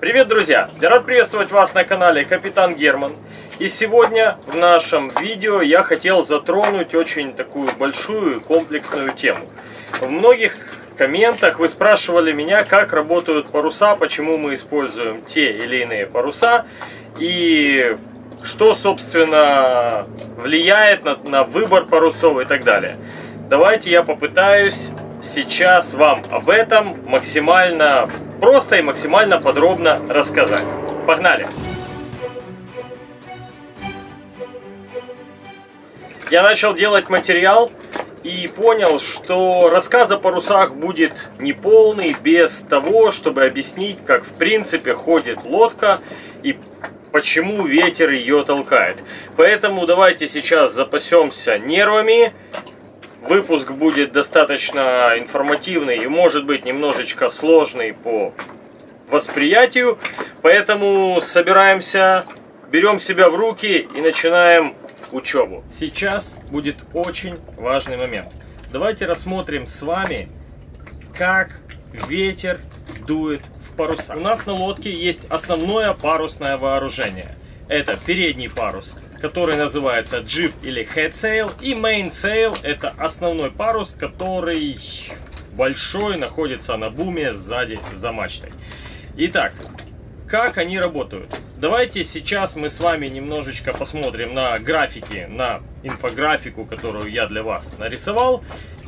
Привет, друзья! Я рад приветствовать вас на канале Капитан Герман. И сегодня в нашем видео я хотел затронуть очень такую большую и комплексную тему. В многих комментах вы спрашивали меня, как работают паруса, почему мы используем те или иные паруса и что, собственно, влияет на выбор парусов и так далее. Давайте я попытаюсь сейчас вам об этом максимально просто и максимально подробно рассказать. Погнали! Я начал делать материал и понял, что рассказ о парусах будет неполный без того, чтобы объяснить, как в принципе ходит лодка и почему ветер ее толкает. Поэтому давайте сейчас запасемся нервами. Выпуск будет достаточно информативный и может быть немножечко сложный по восприятию. Поэтому собираемся, берем себя в руки и начинаем учебу. Сейчас будет очень важный момент. Давайте рассмотрим с вами, как ветер дует в паруса. У нас на лодке есть основное парусное вооружение. Это передний парус, который называется джиб или headsail, и mainsail — это основной парус, который большой, находится на буме сзади за мачтой. Итак, как они работают? Давайте сейчас мы с вами немножечко посмотрим на графики, на инфографику, которую я для вас нарисовал,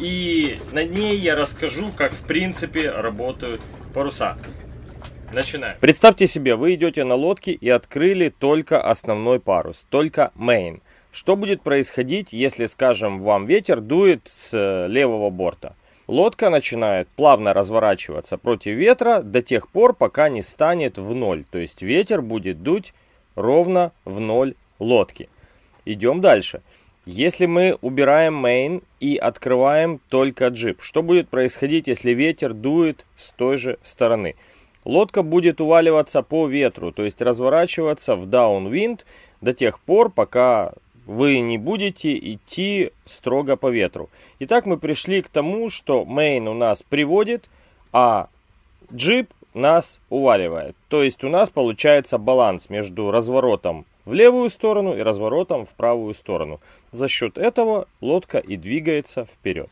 и на ней я расскажу, как в принципе работают паруса. Начинаем. Представьте себе, вы идете на лодке и открыли только основной парус, только main. Что будет происходить, если, скажем, вам ветер дует с левого борта? Лодка начинает плавно разворачиваться против ветра до тех пор, пока не станет в ноль. То есть ветер будет дуть ровно в ноль лодки. Идем дальше. Если мы убираем main и открываем только джиб, что будет происходить, если ветер дует с той же стороны? Лодка будет уваливаться по ветру, то есть разворачиваться в downwind до тех пор, пока вы не будете идти строго по ветру. Итак, мы пришли к тому, что main у нас приводит, а джиб нас уваливает. То есть у нас получается баланс между разворотом в левую сторону и разворотом в правую сторону. За счет этого лодка и двигается вперед.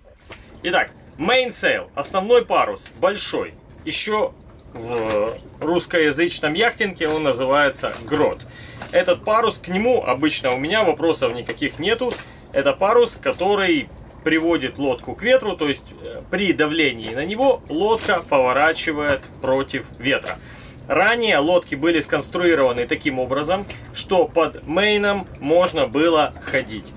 Итак, mainsail, основной парус, большой. Еще в русскоязычном яхтинге он называется грот. Этот парус, к нему обычно у меня вопросов никаких нету. Это парус, который приводит лодку к ветру, то есть при давлении на него лодка поворачивает против ветра. Ранее лодки были сконструированы таким образом, что под мейном можно было ходить.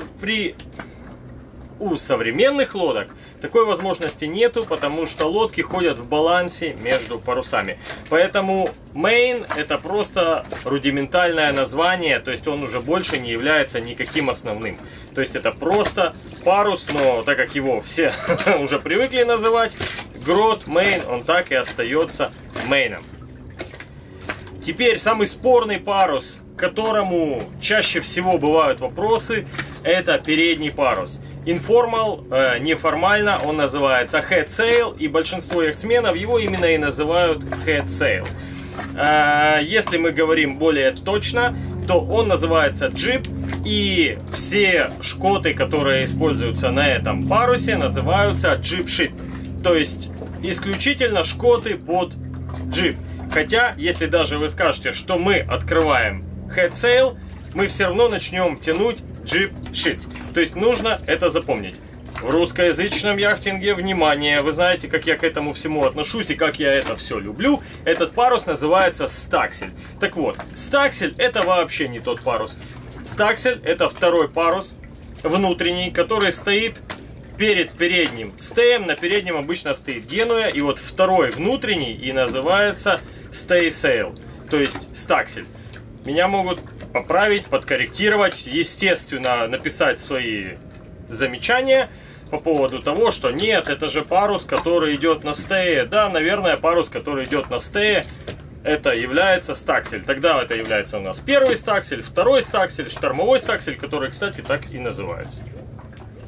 У современных лодок такой возможности нету, потому что лодки ходят в балансе между парусами. Поэтому main — это просто рудиментальное название, то есть он уже больше не является никаким основным. То есть это просто парус, но так как его все уже привыкли называть, грот, main, он так и остается мейном. Теперь самый спорный парус, к которому чаще всего бывают вопросы, это передний парус. Информал, неформально, он называется headsail, и большинство яхтсменов его именно и называют headsail. Если мы говорим более точно, то он называется джиб, и все шкоты, которые используются на этом парусе, называются джиб-шит. То есть исключительно шкоты под джиб. Хотя, если даже вы скажете, что мы открываем headsail, мы все равно начнем тянуть джиб-шит. То есть нужно это запомнить. В русскоязычном яхтинге, внимание, вы знаете, как я к этому всему отношусь и как я это все люблю. Этот парус называется стаксель. Так вот, стаксель — это вообще не тот парус. Стаксель — это второй парус, внутренний, который стоит перед передним стеем. На переднем обычно стоит Генуя, и вот второй внутренний и называется staysail, то есть стаксель. Меня могут поправить, подкорректировать, естественно, написать свои замечания по поводу того, что нет, это же парус, который идет на стее. Да, наверное, парус, который идет на стее, это является стаксель. Тогда это является у нас первый стаксель, второй стаксель, штормовой стаксель, который, кстати, так и называется.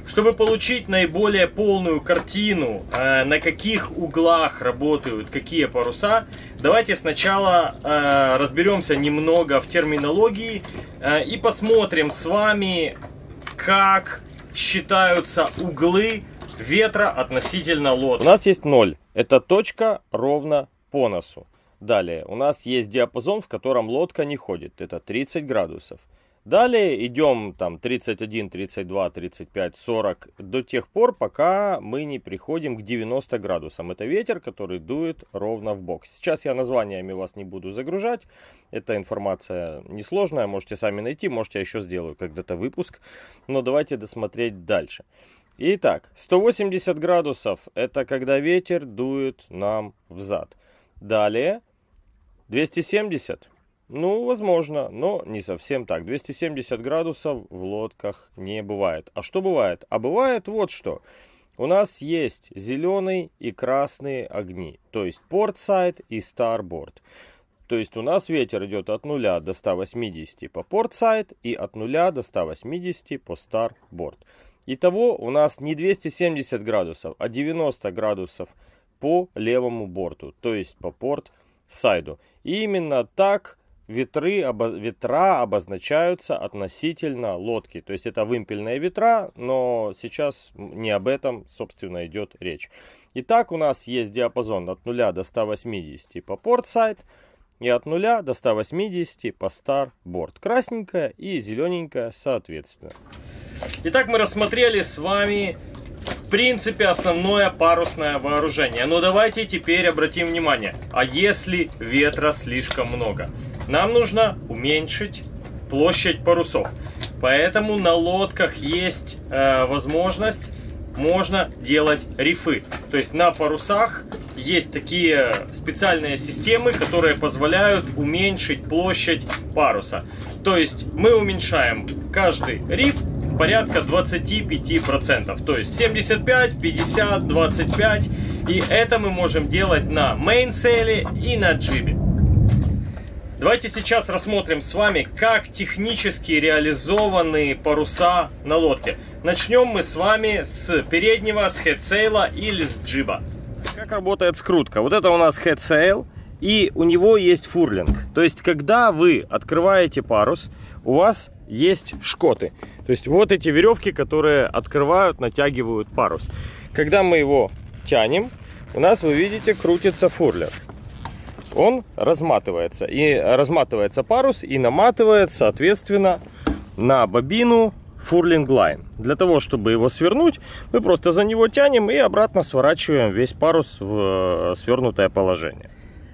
Чтобы получить наиболее полную картину, на каких углах работают какие паруса, давайте сначала разберемся немного в терминологии и посмотрим с вами, как считаются углы ветра относительно лодки. У нас есть 0. Это точка ровно по носу. Далее у нас есть диапазон, в котором лодка не ходит. Это 30 градусов. Далее идем там 31, 32, 35, 40 до тех пор, пока мы не приходим к 90 градусам. Это ветер, который дует ровно в бок. Сейчас я названиями вас не буду загружать. Эта информация несложная, можете сами найти, можете я еще сделаю когда-то выпуск. Но давайте досмотреть дальше. Итак, 180 градусов это когда ветер дует нам взад. Далее 270. Ну, возможно, но не совсем так. 270 градусов в лодках не бывает. А что бывает? А бывает вот что. У нас есть зеленый и красные огни. То есть порт-сайд и старборд. То есть у нас ветер идет от 0 до 180 по порт-сайд и от 0 до 180 по старборд. Итого у нас не 270 градусов, а 90 градусов по левому борту. То есть по порт-сайду. И именно так ветра обозначаются относительно лодки. То есть это вымпельные ветра, но сейчас не об этом, собственно, идет речь. Итак, у нас есть диапазон от 0 до 180 по порт-сайд и от 0 до 180 по старборд. Красненькая и зелененькая соответственно. Итак, мы рассмотрели с вами в принципе основное парусное вооружение. Но давайте теперь обратим внимание, а если ветра слишком много? Нам нужно уменьшить площадь парусов. Поэтому на лодках есть возможность, можно делать рифы. То есть на парусах есть такие специальные системы, которые позволяют уменьшить площадь паруса. То есть мы уменьшаем каждый риф порядка 25%. То есть 75, 50, 25. И это мы можем делать на мейнсейле и на джибе. Давайте сейчас рассмотрим с вами, как технически реализованы паруса на лодке. Начнем мы с вами с переднего, с хедсейла или с джиба. Как работает скрутка? Вот это у нас хедсейл, и у него есть фурлинг. То есть, когда вы открываете парус, у вас есть шкоты. То есть, вот эти веревки, которые открывают, натягивают парус. Когда мы его тянем, у нас, вы видите, крутится фурлер. Он разматывается. И разматывается парус и наматывает, соответственно, на бобину фурлинг лайн. Для того, чтобы его свернуть, мы просто за него тянем и обратно сворачиваем весь парус в свернутое положение.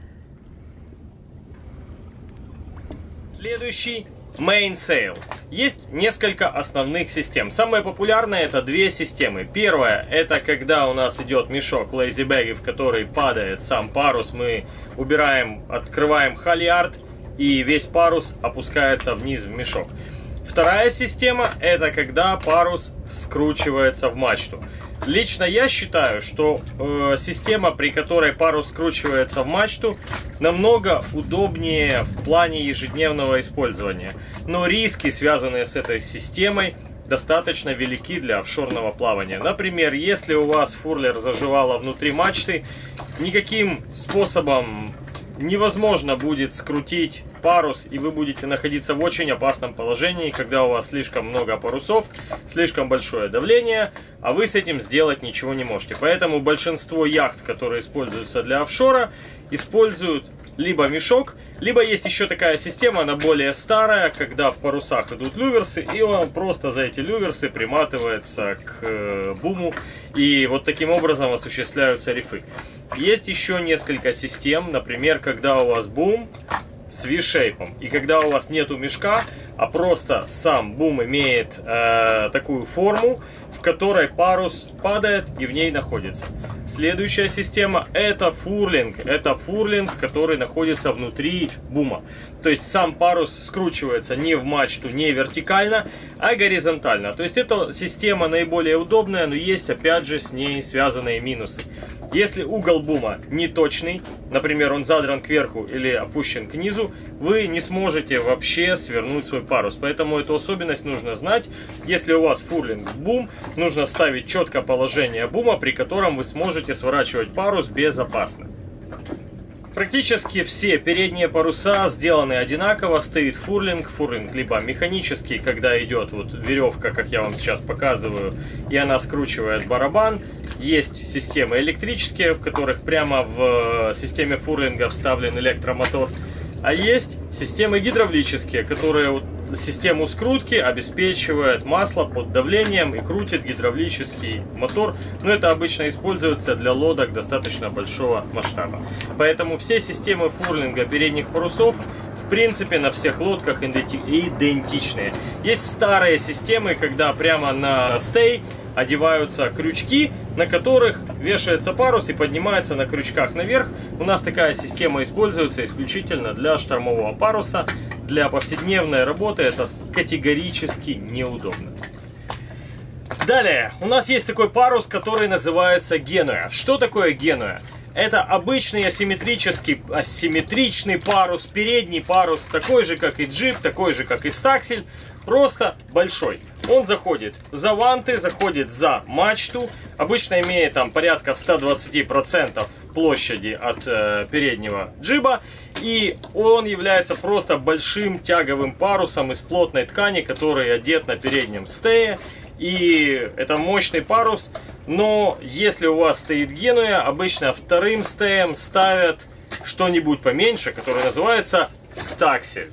Следующий мейнсейл. Есть несколько основных систем. Самые популярные это две системы. Первая это когда у нас идет мешок лейзи-бэги, в который падает сам парус. Мы убираем, открываем халиард и весь парус опускается вниз в мешок. Вторая система это когда парус скручивается в мачту. Лично я считаю, что система, при которой парус скручивается в мачту, намного удобнее в плане ежедневного использования. Но риски, связанные с этой системой, достаточно велики для офшорного плавания. Например, если у вас фурлер заживало внутри мачты, никаким способом невозможно будет скрутить парус, и вы будете находиться в очень опасном положении, когда у вас слишком много парусов, слишком большое давление, а вы с этим сделать ничего не можете. Поэтому большинство яхт, которые используются для офшора, используют либо мешок, либо есть еще такая система, она более старая, когда в парусах идут люверсы, и он просто за эти люверсы приматывается к буму, и вот таким образом осуществляются рифы. Есть еще несколько систем, например, когда у вас бум с V-шейпом, и когда у вас нету мешка, а просто сам бум имеет такую форму, в которой парус падает и в ней находится. Следующая система — это фурлинг. Это фурлинг, который находится внутри бума. То есть сам парус скручивается не в мачту, не вертикально, а горизонтально. То есть эта система наиболее удобная, но есть опять же с ней связанные минусы. Если угол бума не точный, например, он задран кверху или опущен к низу, вы не сможете вообще свернуть свой парус. Поэтому эту особенность нужно знать. Если у вас фурлинг в бум, нужно ставить четкое положение бума, при котором вы сможете сворачивать парус безопасно. Практически все передние паруса сделаны одинаково, стоит фурлинг либо механический, когда идет вот веревка, как я вам сейчас показываю, и она скручивает барабан. Есть системы электрические, в которых прямо в системе фурлинга вставлен электромотор. А есть системы гидравлические, которые вот систему скрутки обеспечивают масло под давлением и крутит гидравлический мотор. Но это обычно используется для лодок достаточно большого масштаба. Поэтому все системы фурлинга передних парусов в принципе на всех лодках идентичные. Есть старые системы, когда прямо на стей одеваются крючки, на которых вешается парус и поднимается на крючках наверх. У нас такая система используется исключительно для штормового паруса. Для повседневной работы это категорически неудобно. Далее, у нас есть такой парус, который называется Генуя. Что такое Генуя? Это обычный асимметричный парус, передний парус, такой же, как и джип, такой же, как и стаксель, просто большой. Он заходит за ванты, заходит за мачту, обычно имеет там порядка 120% площади от переднего джиба, и он является просто большим тяговым парусом из плотной ткани, который одет на переднем стее. И это мощный парус, но если у вас стоит Генуя, обычно вторым стеем ставят что-нибудь поменьше, который называется стаксель.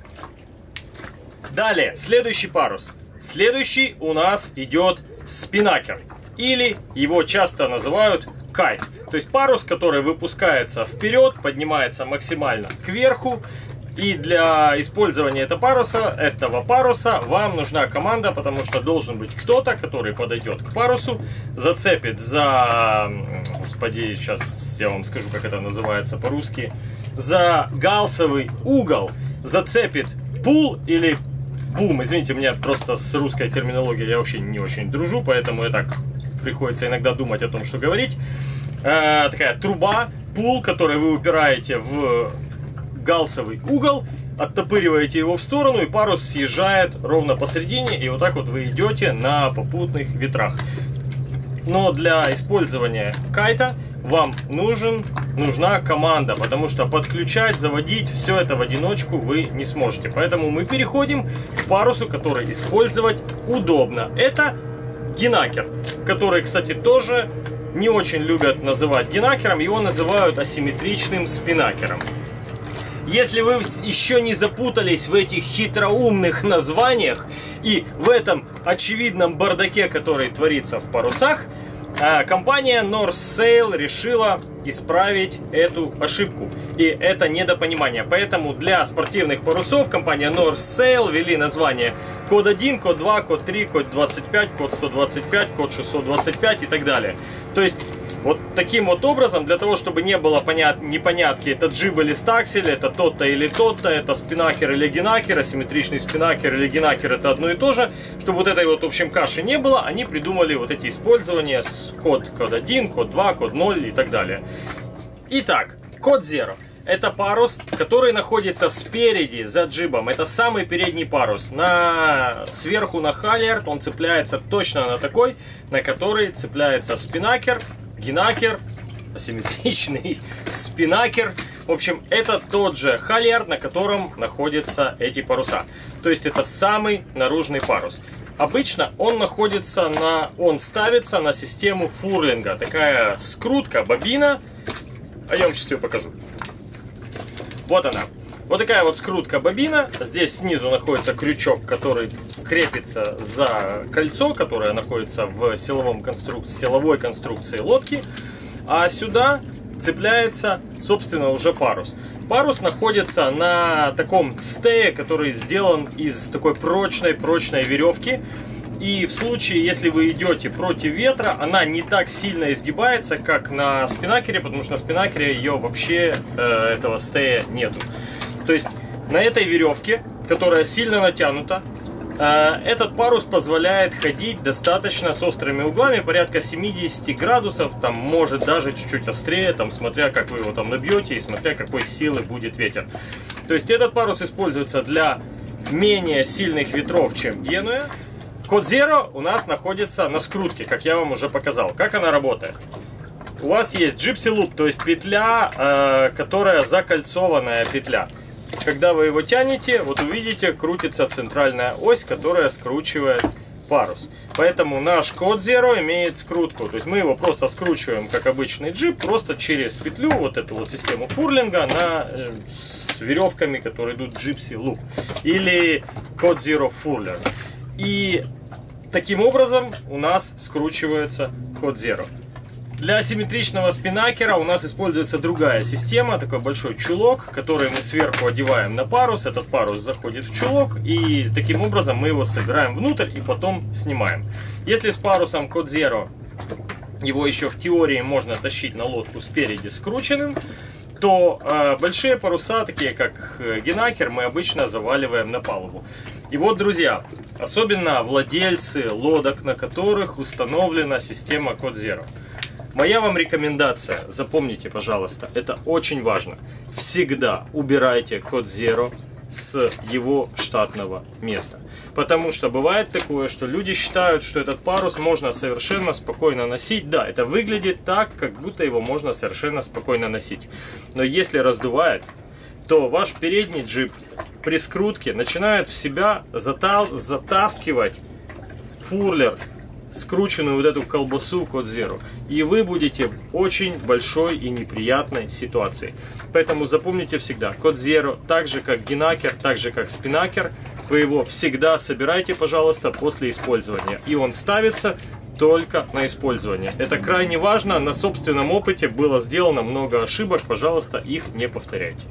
Далее, следующий парус. Следующий у нас идет спинакер, или его часто называют кайт. То есть парус, который выпускается вперед, поднимается максимально кверху. И для использования этого паруса вам нужна команда, потому что должен быть кто-то, который подойдет к парусу, зацепит за... Господи, сейчас я вам скажу, как это называется по-русски. За галсовый угол зацепит пул или бум. Извините, у меня просто с русской терминологией я вообще не очень дружу, поэтому так приходится иногда думать о том, что говорить. Такая труба, пул, который вы упираете в галсовый угол, оттопыриваете его в сторону, и парус съезжает ровно посередине, и вот так вот вы идете на попутных ветрах. Но для использования кайта вам нужна команда, потому что подключать, заводить все это в одиночку вы не сможете. Поэтому мы переходим к парусу, который использовать удобно. Это гинакер, который, кстати, тоже не очень любят называть гинакером, его называют асимметричным спинакером. Если вы еще не запутались в этих хитроумных названиях и в этом очевидном бардаке, который творится в парусах, компания North Sail решила исправить эту ошибку и это недопонимание. Поэтому для спортивных парусов компания North Sail ввели название код 1, код 2, код 3, код 25, код 125, код 625 и так далее. То есть вот таким вот образом, для того, чтобы не было непонятки, это джиб или стаксель, это тот-то или тот-то, это спинакер или гинакер, асимметричный спинакер или гинакер, это одно и то же. Чтобы вот этой вот, в общем, каши не было, они придумали вот эти использования с код 1, код 2, код 0 и так далее. Итак, код 0. Это парус, который находится спереди за джибом. Это самый передний парус. Сверху на халиард он цепляется точно на такой, на который цепляется спинакер, гинакер, асимметричный спинакер. В общем, это тот же халиард, на котором находятся эти паруса. То есть это самый наружный парус. Обычно он ставится на систему фурлинга. Такая скрутка, бобина. А я вам сейчас ее покажу. Вот она. Вот такая вот скрутка бобина. Здесь снизу находится крючок, который крепится за кольцо, которое находится в силовой конструкции лодки. А сюда цепляется, собственно, уже парус. Парус находится на таком стее, который сделан из такой прочной веревки. И в случае, если вы идете против ветра, она не так сильно изгибается, как на спинакере, потому что на спинакере ее вообще, этого стея нету. То есть на этой веревке, которая сильно натянута, этот парус позволяет ходить достаточно с острыми углами, порядка 70 градусов, там может даже чуть-чуть острее, там, смотря как вы его там набьете и смотря какой силы будет ветер. То есть этот парус используется для менее сильных ветров, чем Генуя. Code Zero у нас находится на скрутке, как я вам уже показал. Как она работает? У вас есть Gypsy Loop, то есть петля, которая закольцованная петля. Когда вы его тянете, вот увидите, крутится центральная ось, которая скручивает парус. Поэтому наш Code Zero имеет скрутку. То есть мы его просто скручиваем, как обычный джип, просто через петлю, вот эту вот систему фурлинга, с веревками, которые идут Gypsy Loop. Или Code Zero Furler. И таким образом у нас скручивается Code Zero. Для асимметричного спинакера у нас используется другая система, такой большой чулок, который мы сверху одеваем на парус. Этот парус заходит в чулок, и таким образом мы его собираем внутрь и потом снимаем. Если с парусом Code Zero его еще в теории можно тащить на лодку спереди скрученным, то большие паруса, такие как Генакер, мы обычно заваливаем на палубу. И вот, друзья, особенно владельцы лодок, на которых установлена система Code Zero. Моя вам рекомендация, запомните, пожалуйста, это очень важно. Всегда убирайте Code Zero с его штатного места. Потому что бывает такое, что люди считают, что этот парус можно совершенно спокойно носить. Да, это выглядит так, как будто его можно совершенно спокойно носить. Но если раздувает, то ваш передний джип при скрутке начинает в себя затаскивать фурлер, скрученную вот эту колбасу Code Zero. И вы будете в очень большой и неприятной ситуации. Поэтому запомните всегда, Code Zero, так же как Генакер, так же как спинакер, вы его всегда собирайте, пожалуйста, после использования. И он ставится только на использование. Это крайне важно. На собственном опыте было сделано много ошибок. Пожалуйста, их не повторяйте.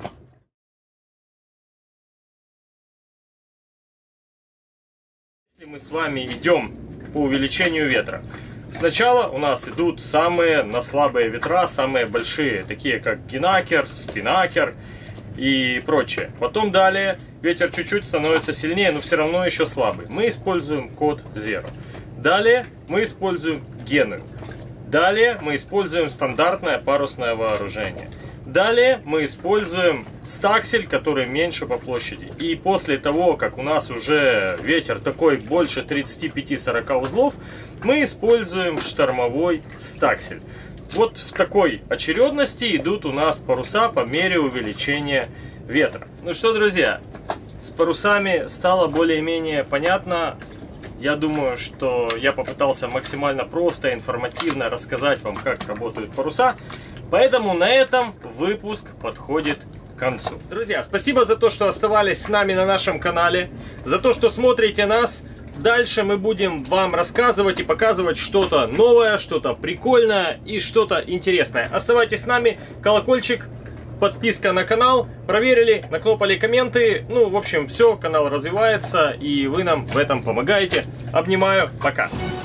Если мы с вами идем по увеличению ветра, сначала у нас идут самые на слабые ветра, самые большие, такие как Генакер, спинакер и прочее. Потом далее ветер чуть-чуть становится сильнее, но все равно еще слабый. Мы используем Code Zero. Далее мы используем Геную. Далее мы используем стандартное парусное вооружение. Далее мы используем стаксель, который меньше по площади. И после того, как у нас уже ветер такой больше 35-40 узлов, мы используем штормовой стаксель. Вот в такой очередности идут у нас паруса по мере увеличения ветра. Ну что, друзья, с парусами стало более-менее понятно. Я думаю, что я попытался максимально просто и информативно рассказать вам, как работают паруса. Поэтому на этом выпуск подходит к концу. Друзья, спасибо за то, что оставались с нами на нашем канале, за то, что смотрите нас. Дальше мы будем вам рассказывать и показывать что-то новое, что-то прикольное и что-то интересное. Оставайтесь с нами, колокольчик, подписка на канал, проверили, накнопали комменты. Ну, в общем, все, канал развивается, и вы нам в этом помогаете. Обнимаю, пока!